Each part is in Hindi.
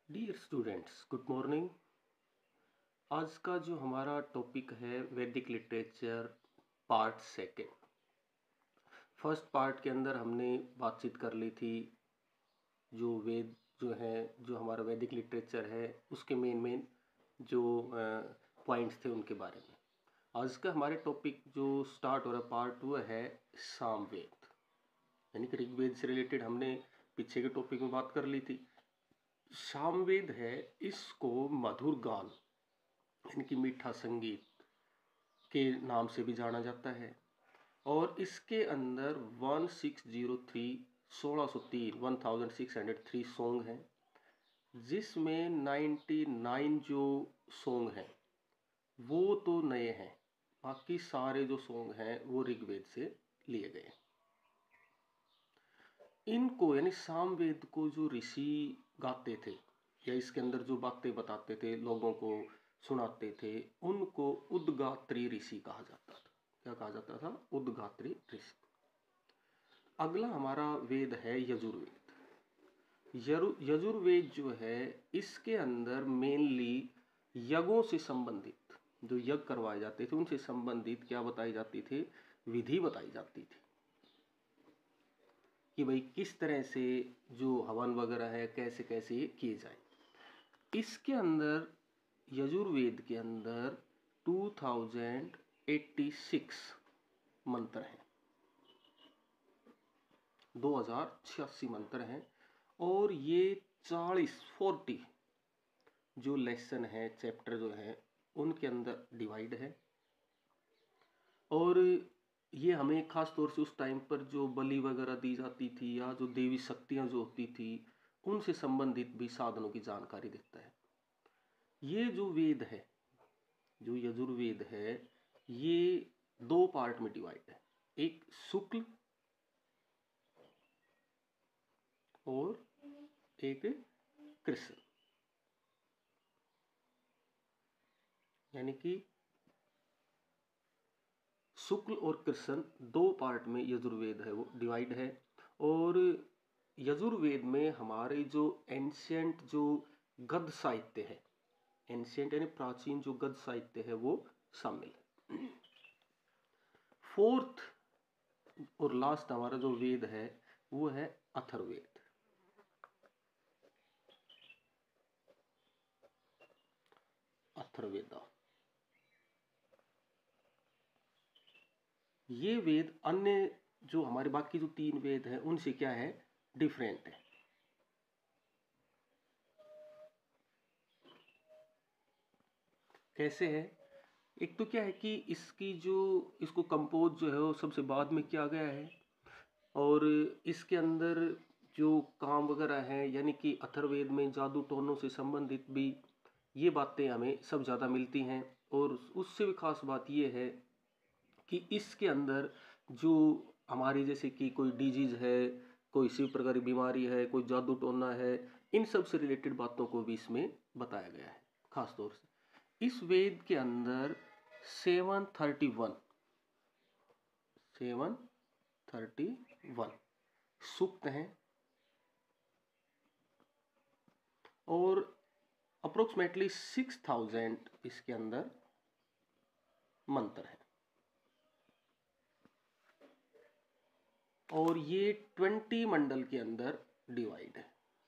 Dear students, good morning. आज का जो हमारा टॉपिक है Vedic literature part second. First part के अंदर हमने बातचीत कर ली थी जो वेद जो है, जो हमारा वैदिक लिटरेचर है उसके मेन जो पॉइंट्स थे उनके बारे में। आज का हमारे टॉपिक जो स्टार्ट हो रहा पार्ट वो है सामवेद, यानी कि ऋग्वेद से रिलेटेड हमने पीछे के टॉपिक में बात कर ली थी। सामवेद है, इसको मधुर गान यानी कि मीठा संगीत के नाम से भी जाना जाता है और इसके अंदर 1603 सॉन्ग हैं, जिसमें 99 जो सॉन्ग हैं वो तो नए हैं, बाकी सारे जो सॉन्ग हैं वो ऋग्वेद से लिए गए। इनको यानी सामवेद को जो ऋषि गाते थे या इसके अंदर जो बातें बताते थे, लोगों को सुनाते थे, उनको उद्गात्री ऋषि कहा जाता था। क्या कहा जाता था? उद्गात्री ऋषि। अगला हमारा वेद है यजुर्वेद। यजुर्वेद जो है इसके अंदर मेनली यज्ञों से संबंधित जो यज्ञ करवाए जाते थे उनसे संबंधित क्या बताई जाती थी? विधि बताई जाती थी कि भाई किस तरह से जो हवन वगैरह है कैसे कैसे ये किए जाए। इसके अंदर यजुर्वेद के अंदर 2086 मंत्र हैं, 2086 मंत्र हैं और ये 40 जो लेसन है, चैप्टर जो है उनके अंदर डिवाइड है। और ये हमें खास तौर से उस टाइम पर जो बलि वगैरह दी जाती थी या जो देवी शक्तियां जो होती थी उनसे संबंधित भी साधनों की जानकारी देता है। ये जो वेद है, जो यजुर्वेद है, ये दो पार्ट में डिवाइड है, एक शुक्ल और एक कृष्ण। यानी कि शुक्ल और कृष्ण दो पार्ट में यजुर्वेद है वो डिवाइड है। और यजुर्वेद में हमारे जो एंशियंट जो गद्य साहित्य है, एंशियंट यानी प्राचीन जो गद्य साहित्य है वो शामिल है। फोर्थ और लास्ट हमारा जो वेद है वो है अथर्ववेद। अथर्ववेदा ये वेद अन्य जो हमारे बाकी जो तीन वेद हैं उनसे क्या है? डिफरेंट है। कैसे है? एक तो क्या है कि इसकी जो इसको कंपोज जो है वो सबसे बाद में किया गया है और इसके अंदर जो काम वगैरह है, यानी कि अथर्ववेद में जादू टोनों से संबंधित भी ये बातें हमें सब ज़्यादा मिलती हैं। और उससे भी खास बात ये है कि इसके अंदर जो हमारी जैसे कि कोई डिजीज है, कोई इसी प्रकार की बीमारी है, कोई जादू टोना है, इन सब से रिलेटेड बातों को भी इसमें बताया गया है। खास तौर से इस वेद के अंदर 731 सूक्त हैं और अप्रोक्सीमेटली 6000 इसके अंदर मंत्र हैं और ये 20 मंडल के अंदर डिवाइड है।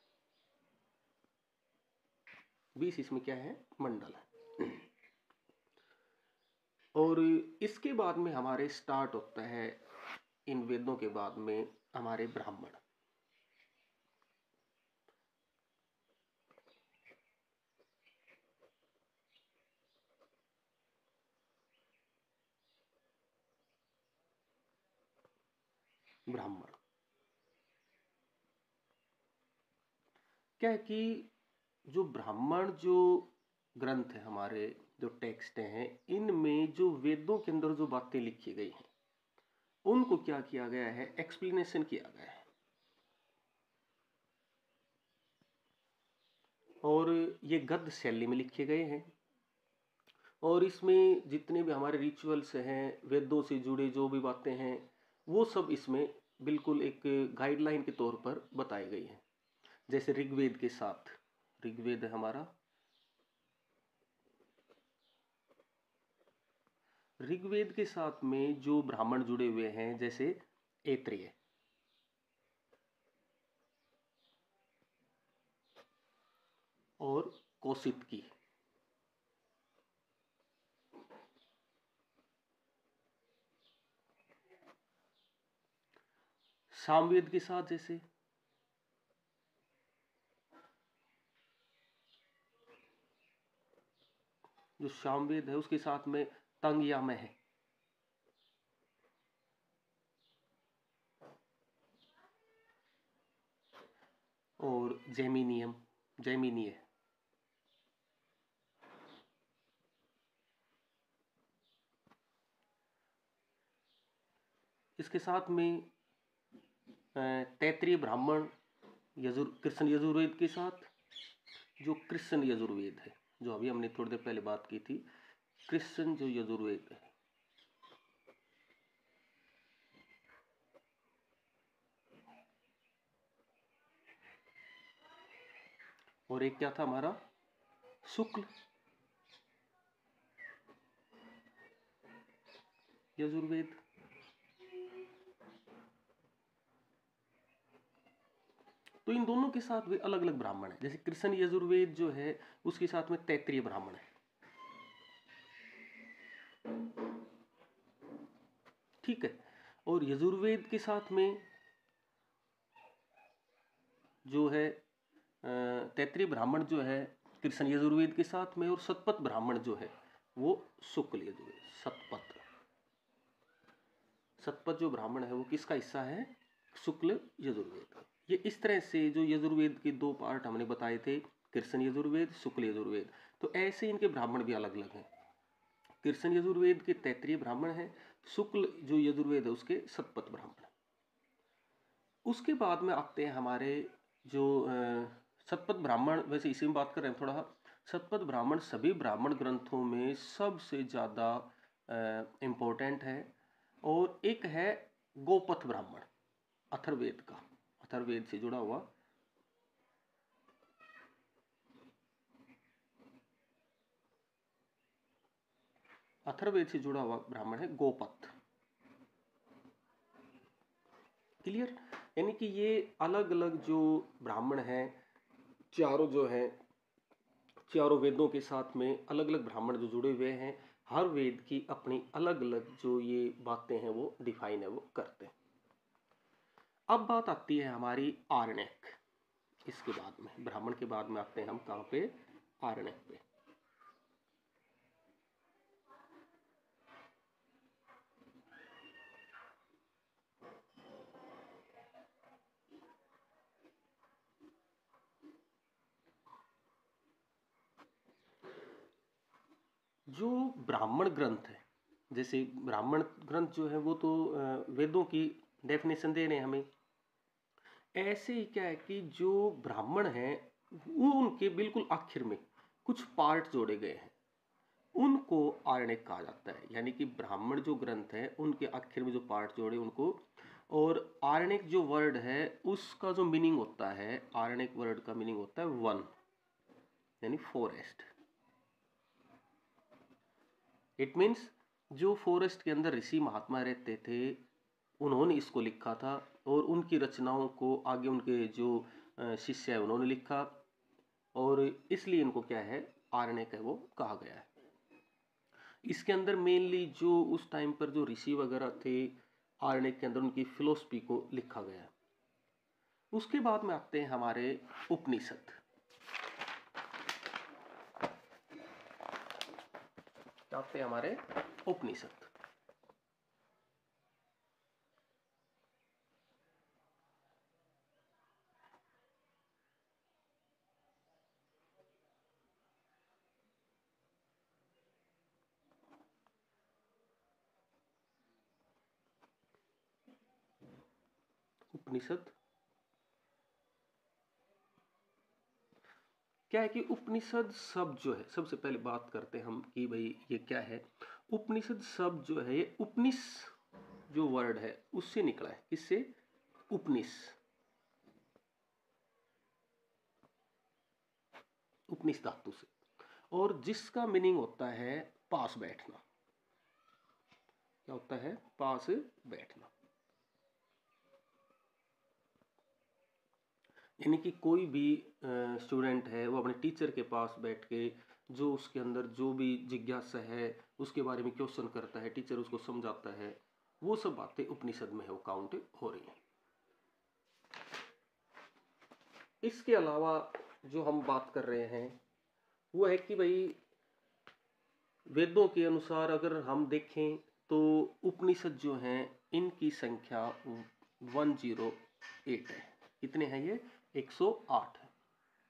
20 इसमें क्या है? मंडल है। और इसके बाद में हमारे स्टार्ट होता है, इन वेदों के बाद में हमारे ब्राह्मण। ब्राह्मण क्या है कि जो ब्राह्मण जो ग्रंथ है, हमारे जो टेक्स्ट हैं, इनमें जो वेदों के अंदर जो बातें लिखी गई हैं उनको क्या किया गया है? एक्सप्लेनेशन किया गया है। और ये गद्य शैली में लिखे गए हैं और इसमें जितने भी हमारे रिचुअल्स हैं, वेदों से जुड़े जो भी बातें हैं, वो सब इसमें बिल्कुल एक गाइडलाइन के तौर पर बताई गई हैं। जैसे ऋग्वेद के साथ ऋग्वेद है हमारा। ऋग्वेद के साथ में जो ब्राह्मण जुड़े हुए हैं जैसे ऐत्रेय और कौशितकी। सामवेद के साथ जैसे जो सामवेद है उसके साथ में तंगयाम है। और जैमिनीय। इसके साथ में तैत्रीय ब्राह्मण कृष्ण यजुर्वेद के साथ जो कृष्ण यजुर्वेद है, जो अभी हमने थोड़ी देर पहले बात की थी, कृष्ण जो यजुर्वेद है। और एक क्या था हमारा शुक्ल यजुर्वेद। तो इन दोनों के साथ भी अलग अलग ब्राह्मण है। जैसे कृष्ण यजुर्वेद जो है उसके साथ में तैत्रीय ब्राह्मण है, ठीक है। और यजुर्वेद के साथ में जो है तैत्रीय ब्राह्मण जो है कृष्ण यजुर्वेद के साथ में, और शतपथ ब्राह्मण जो है वो शुक्ल यजुर्वेद। शतपथ जो ब्राह्मण है वो किसका हिस्सा है? शुक्ल यजुर्वेद। ये इस तरह से जो यजुर्वेद के दो पार्ट हमने बताए थे, कृष्ण यजुर्वेद, शुक्ल यजुर्वेद, तो ऐसे इनके ब्राह्मण भी अलग अलग हैं। कृष्ण यजुर्वेद के तैत्रीय ब्राह्मण है, शुक्ल जो यजुर्वेद है उसके शतपथ ब्राह्मण। उसके बाद में आते हैं हमारे जो शतपथ ब्राह्मण, वैसे इसी में बात कर रहे हैं थोड़ा। शतपथ ब्राह्मण सभी ब्राह्मण ग्रंथों में सबसे ज़्यादा इम्पोर्टेंट है। और एक है गोपथ ब्राह्मण, अथर्ववेद का, अथर्ववेद से जुड़ा हुआ। अथर्ववेद से जुड़ा हुआ ब्राह्मण है गोपथ। क्लियर? यानी कि ये अलग अलग जो ब्राह्मण हैं, चारों जो हैं, चारों वेदों के साथ में अलग अलग ब्राह्मण जो जुड़े हुए हैं, हर वेद की अपनी अलग अलग जो ये बातें हैं वो डिफाइन है, वो करते हैं। अब बात आती है हमारी आरण्यक। इसके बाद में ब्राह्मण के बाद में आते हैं हम कहाँ पे? आरण्यक पे। जो ब्राह्मण ग्रंथ है, जैसे ब्राह्मण ग्रंथ जो है वो तो वेदों की डेफिनेशन दे रहे हैं हमें। ऐसे ही क्या है कि जो ब्राह्मण हैं वो उनके बिल्कुल आखिर में कुछ पार्ट जोड़े गए हैं, उनको आरण्यक कहा जाता है। यानी कि ब्राह्मण जो ग्रंथ है उनके आखिर में जो पार्ट जोड़े उनको। और आरण्यक जो वर्ड है उसका जो मीनिंग होता है, आरण्यक वर्ड का मीनिंग होता है वन, यानी फॉरेस्ट। इट मीन्स जो फॉरेस्ट के अंदर ऋषि महात्मा रहते थे उन्होंने इसको लिखा था, और उनकी रचनाओं को आगे उनके जो शिष्य है उन्होंने लिखा, और इसलिए इनको क्या है, आरण्यक है वो कहा गया है। इसके अंदर मेनली जो उस टाइम पर जो ऋषि वगैरह थे, आरण्यक के अंदर उनकी फिलोसफी को लिखा गया है। उसके बाद में आते हैं हमारे उपनिषद। आते हैं हमारे उपनिषद। उपनिषद क्या है कि उपनिषद शब्द जो है, सबसे पहले बात करते हैं हम कि भाई ये क्या है। उपनिषद शब्द जो है ये उपनिष जो वर्ड है उससे निकला है। किससे? उपनिष। उपनिष धातु से, और जिसका मीनिंग होता है पास बैठना। क्या होता है? पास बैठना। यानी कि कोई भी स्टूडेंट है वो अपने टीचर के पास बैठ के जो उसके अंदर जो भी जिज्ञासा है उसके बारे में क्वेश्चन करता है, टीचर उसको समझाता है, वो सब बातें उपनिषद में है वो काउंट हो रही हैं। इसके अलावा जो हम बात कर रहे हैं वो है कि भाई वेदों के अनुसार अगर हम देखें तो उपनिषद जो हैं इनकी संख्या 108 है। कितने हैं ये? 108 है।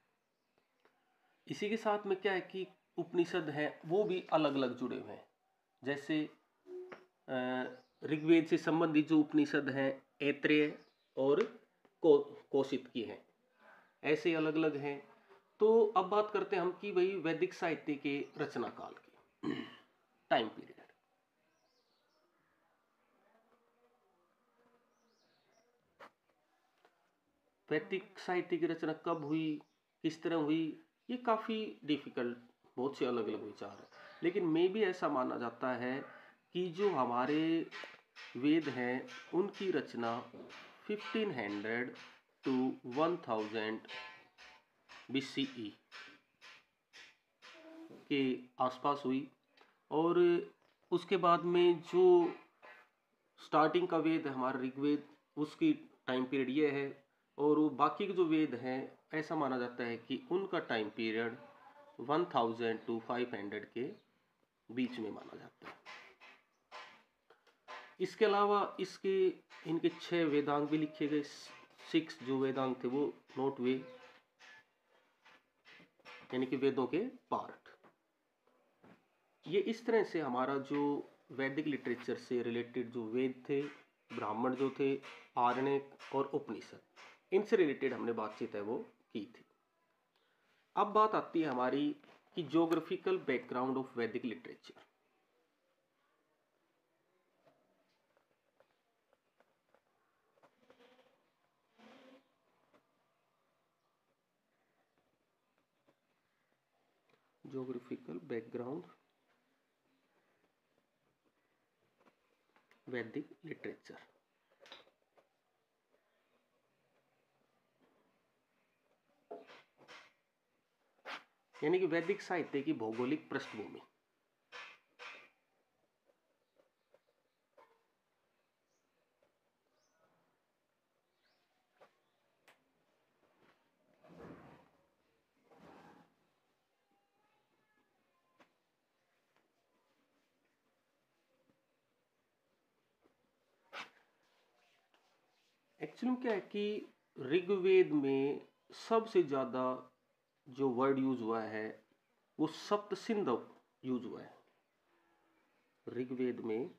इसी के साथ में क्या है कि उपनिषद हैं वो भी अलग अलग जुड़े हुए हैं। जैसे ऋग्वेद से संबंधित जो उपनिषद हैं ऐत्रेय और कौशिक की हैं, ऐसे अलग अलग हैं। तो अब बात करते हैं हम कि भाई वैदिक साहित्य के रचना काल की टाइम पीरियड। वैदिक साहित्य की रचना कब हुई, किस तरह हुई, ये काफ़ी डिफिकल्ट, बहुत से अलग अलग विचार हैं। लेकिन मे भी ऐसा माना जाता है कि जो हमारे वेद हैं उनकी रचना 1500 to 1000 BCE के आसपास हुई। और उसके बाद में जो स्टार्टिंग का वेद है हमारा ऋग्वेद, उसकी टाइम पीरियड ये है। और वो बाकी के जो वेद हैं ऐसा माना जाता है कि उनका टाइम पीरियड 1000 to 500 के बीच में माना जाता है। इसके अलावा इसके इनके 6 वेदांग भी लिखे गए। 6 जो वेदांग थे वो नोट हुए, यानी कि वेदों के पार्ट। ये इस तरह से हमारा जो वैदिक लिटरेचर से रिलेटेड जो वेद थे, ब्राह्मण जो थे, आरण्यक और उपनिषद, इनसे रिलेटेड हमने बातचीत है वो की थी। अब बात आती है हमारी कि geographical background of Vedic literature. Geographical background Vedic literature. यानी कि वैदिक साहित्य की भौगोलिक पृष्ठभूमि। एक्चुअली क्या है कि ऋग्वेद में सबसे ज्यादा जो वर्ड यूज हुआ है वो सप्त सिंधव यूज हुआ है। ऋग्वेद में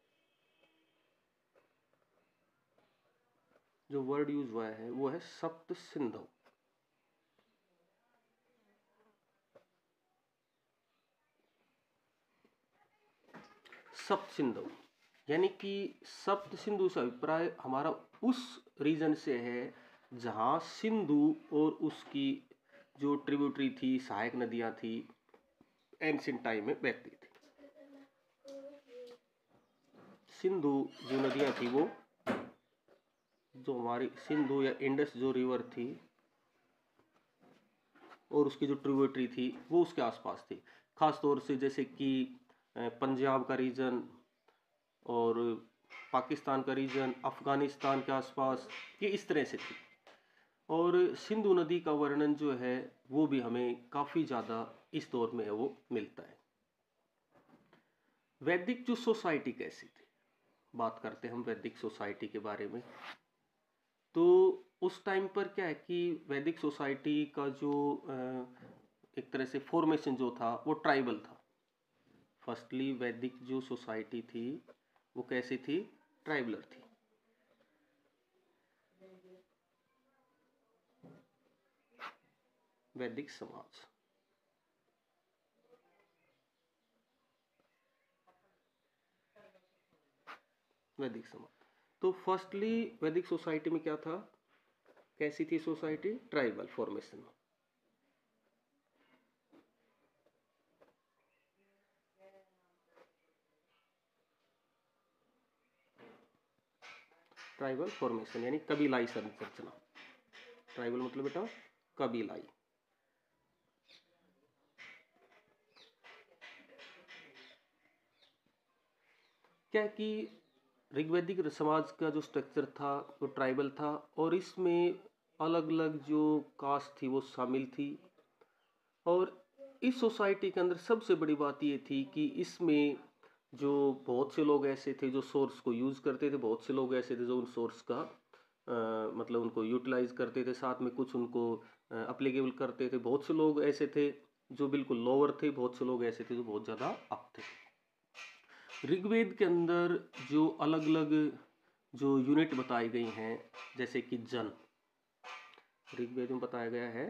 जो वर्ड यूज हुआ है वो है सप्त सिंधव। सप्त सिंधु, यानी कि सप्त सिंधु से अभिप्राय हमारा उस रीजन से है जहाँ सिंधु और उसकी जो ट्रिब्यूटरी थी, सहायक नदियाँ थी, एंशिएंट टाइम में बहती थी। सिंधु जो नदियाँ थी वो जो हमारी सिंधु या इंडस जो रिवर थी और उसकी जो ट्रिब्यूटरी थी वो उसके आसपास थी। खास तौर से जैसे कि पंजाब का रीजन और पाकिस्तान का रीजन, अफगानिस्तान के आसपास, ये इस तरह से थी। और सिंधु नदी का वर्णन जो है वो भी हमें काफ़ी ज़्यादा इस दौर में है वो मिलता है। वैदिक जो सोसाइटी कैसी थी, बात करते हैं हम वैदिक सोसाइटी के बारे में। तो उस टाइम पर क्या है कि वैदिक सोसाइटी का जो एक तरह से फॉर्मेशन जो था वो ट्राइबल था। फर्स्टली वैदिक जो सोसाइटी थी वो कैसी थी? ट्राइबलर थी। वैदिक समाज, वैदिक समाज। तो फर्स्टली वैदिक सोसाइटी में क्या था, कैसी थी सोसाइटी? ट्राइबल फॉर्मेशन में। ट्राइबल फॉर्मेशन यानी कबीलाई संरचना। ट्राइबल मतलब बेटा कबीलाई। क्या कि ऋग्वैदिक समाज का जो स्ट्रक्चर था वो ट्राइबल था, और इसमें अलग अलग जो कास्ट थी वो शामिल थी। और इस सोसाइटी के अंदर सबसे बड़ी बात ये थी कि इसमें जो बहुत से लोग ऐसे थे जो सोर्स को यूज़ करते थे, बहुत से लोग ऐसे थे जो उन सोर्स का मतलब उनको यूटिलाइज करते थे, साथ में कुछ उनको अप्लीकेबल करते थे। बहुत से लोग ऐसे थे जो बिल्कुल लोअर थे, बहुत से लोग ऐसे थे जो बहुत ज़्यादा अप थे। ऋग्वेद के अंदर जो अलग अलग जो यूनिट बताई गई हैं, जैसे कि जन, ऋग्वेद में बताया गया है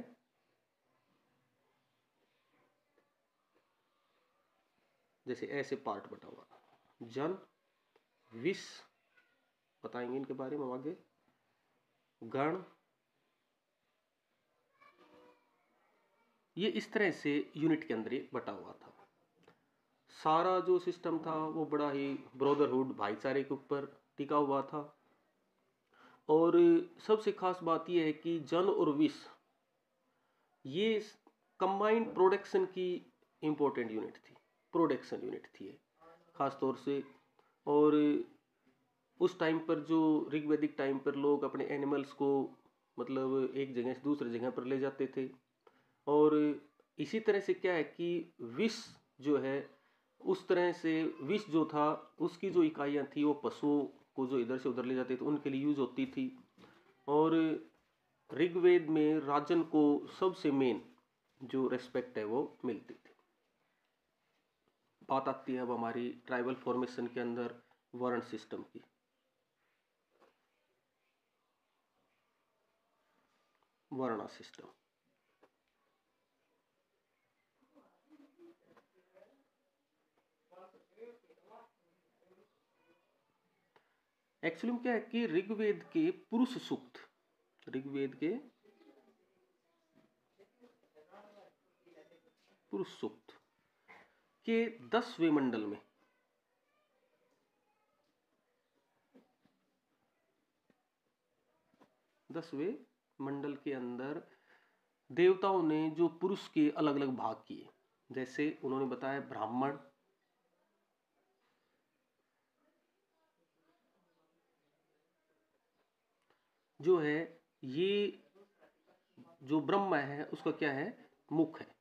जैसे ऐसे पार्ट बटा हुआ जन, विष बताएंगे इनके बारे में आगे, गण, ये इस तरह से यूनिट के अंदर बटा हुआ था। सारा जो सिस्टम था वो बड़ा ही ब्रदरहुड भाईचारे के ऊपर टिका हुआ था। और सबसे खास बात यह है कि जन और विष ये कंबाइंड प्रोडक्शन की इंपॉर्टेंट यूनिट थी, प्रोडक्शन यूनिट थी ये खास तौर से। और उस टाइम पर जो ऋग्वैदिक टाइम पर लोग अपने एनिमल्स को मतलब एक जगह से दूसरी जगह पर ले जाते थे। और इसी तरह से क्या है कि विष जो है उस तरह से विष जो था उसकी जो इकाइयाँ थी वो पशुओं को जो इधर से उधर ले जाते थे उनके लिए यूज होती थी। और ऋग्वेद में राजन को सबसे मेन जो रेस्पेक्ट है वो मिलती थी। बात आती है अब हमारी ट्राइबल फॉर्मेशन के अंदर वर्ण सिस्टम की। वर्ण सिस्टम एक्चुअली क्या है कि ऋग्वेद के पुरुष सूक्त, ऋग्वेद के पुरुष सूक्त के 10वें मंडल में 10वें मंडल के अंदर देवताओं ने जो पुरुष के अलग अलग भाग किए, जैसे उन्होंने बताया ब्राह्मण, जो है ये जो ब्रह्मा है उसका क्या है, मुख है,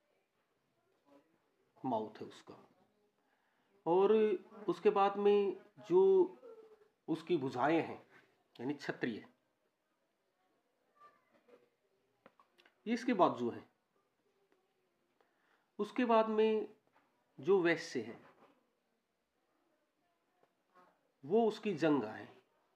माउथ है उसका। और उसके बाद में जो उसकी भुजाएं हैं यानी क्षत्रिय, ये इसके बाजू है। उसके बाद में जो वैश्य है वो उसकी जंघा है।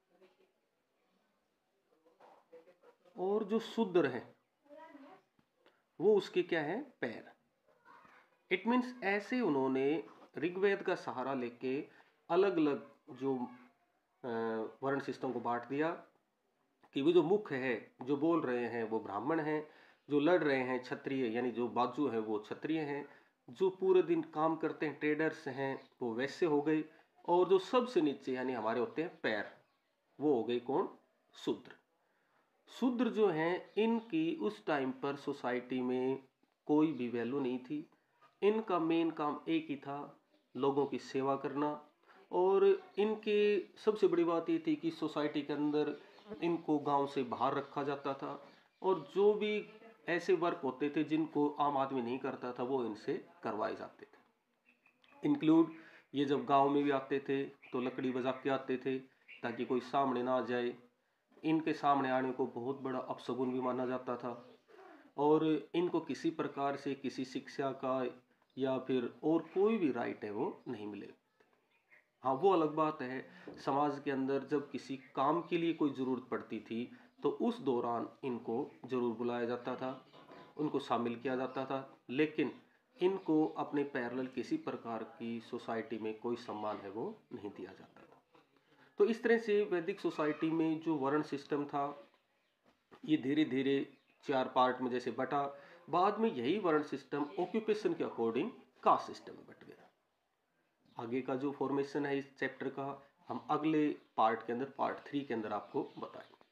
और जो शूद्र है वो उसके क्या है, पैर। इट मीन्स ऐसे उन्होंने ऋग्वेद का सहारा लेके अलग अलग जो वर्ण सिस्टम को बांट दिया कि वो जो मुख है जो बोल रहे हैं वो ब्राह्मण हैं, जो लड़ रहे हैं क्षत्रिय यानी जो बाजू है वो क्षत्रिय हैं, जो पूरे दिन काम करते हैं ट्रेडर्स हैं वो वैश्य हो गए, और जो सबसे नीचे यानी हमारे होते हैं पैर वो हो गए कौन, शूद्र। शूद्र जो हैं इनकी उस टाइम पर सोसाइटी में कोई भी वैल्यू नहीं थी। इनका मेन काम एक ही था, लोगों की सेवा करना। और इनके सबसे बड़ी बात ये थी कि सोसाइटी के अंदर इनको गांव से बाहर रखा जाता था, और जो भी ऐसे वर्क होते थे जिनको आम आदमी नहीं करता था वो इनसे करवाए जाते थे। इंक्लूड ये जब गांव में भी आते थे तो लकड़ी बजा के आते थे ताकि कोई सामने ना आ जाए। इनके सामने आने को बहुत बड़ा अपशगुन भी माना जाता था, और इनको किसी प्रकार से किसी शिक्षा का या फिर और कोई भी राइट है वो नहीं मिले। हाँ वो अलग बात है, समाज के अंदर जब किसी काम के लिए कोई ज़रूरत पड़ती थी तो उस दौरान इनको ज़रूर बुलाया जाता था, उनको शामिल किया जाता था, लेकिन इनको अपने पैरेलल किसी प्रकार की सोसाइटी में कोई सम्मान है वो नहीं दिया जाता था। तो इस तरह से वैदिक सोसाइटी में जो वर्ण सिस्टम था ये धीरे धीरे 4 पार्ट में जैसे बटा। बाद में यही वर्ण सिस्टम ऑक्यूपेशन के अकॉर्डिंग कास्ट सिस्टम में बट गया। आगे का जो फॉर्मेशन है इस चैप्टर का हम अगले पार्ट के अंदर, पार्ट 3 के अंदर आपको बताएंगे।